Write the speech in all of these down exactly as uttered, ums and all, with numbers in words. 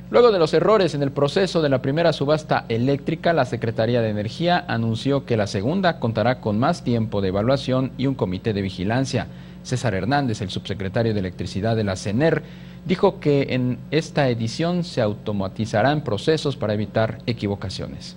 Luego de los errores en el proceso de la primera subasta eléctrica, la Secretaría de Energía anunció que la segunda contará con más tiempo de evaluación y un comité de vigilancia. César Hernández, el subsecretario de Electricidad de la CENER, dijo que en esta edición se automatizarán procesos para evitar equivocaciones.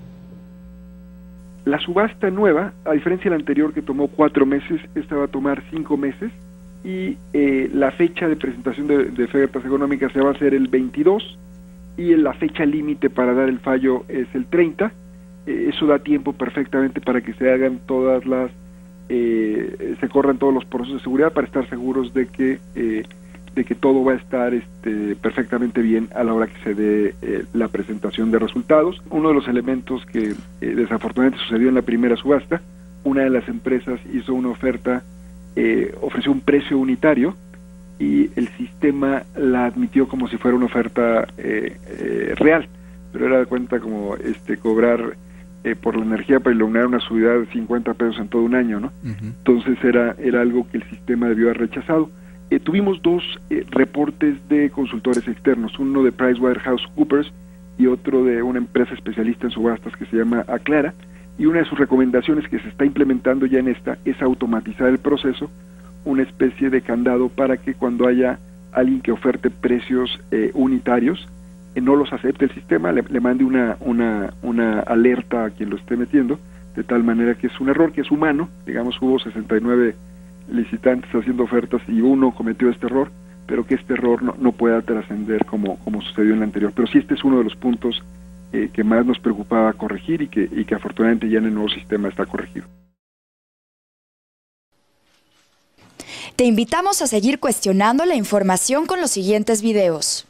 La subasta nueva, a diferencia de la anterior que tomó cuatro meses, esta va a tomar cinco meses. Y eh, la fecha de presentación de, de ofertas económicas se va a hacer el veintidós y la fecha límite para dar el fallo es el treinta. Eh, eso da tiempo perfectamente para que se hagan todas las, eh, se corran todos los procesos de seguridad para estar seguros de que eh, de que todo va a estar este, perfectamente bien a la hora que se dé eh, la presentación de resultados. Uno de los elementos que eh, desafortunadamente sucedió en la primera subasta, una de las empresas hizo una oferta. Eh, ofreció un precio unitario y el sistema la admitió como si fuera una oferta eh, eh, real, pero era de cuenta como este cobrar eh, por la energía para iluminar una subida de cincuenta pesos en todo un año, ¿no? Uh-huh. Entonces era, era algo que el sistema debió haber rechazado. Eh, tuvimos dos eh, reportes de consultores externos, uno de PricewaterhouseCoopers y otro de una empresa especialista en subastas que se llama Aclara. Y una de sus recomendaciones que se está implementando ya en esta es automatizar el proceso, una especie de candado para que cuando haya alguien que oferte precios eh, unitarios, eh, no los acepte el sistema, le, le mande una, una, una alerta a quien lo esté metiendo, de tal manera que es un error que es humano. Digamos, hubo sesenta y nueve licitantes haciendo ofertas y uno cometió este error, pero que este error no, no pueda trascender como, como sucedió en la anterior. Pero sí, este es uno de los puntos Eh, que más nos preocupaba corregir y que, y que afortunadamente ya en el nuevo sistema está corregido. Te invitamos a seguir cuestionando la información con los siguientes videos.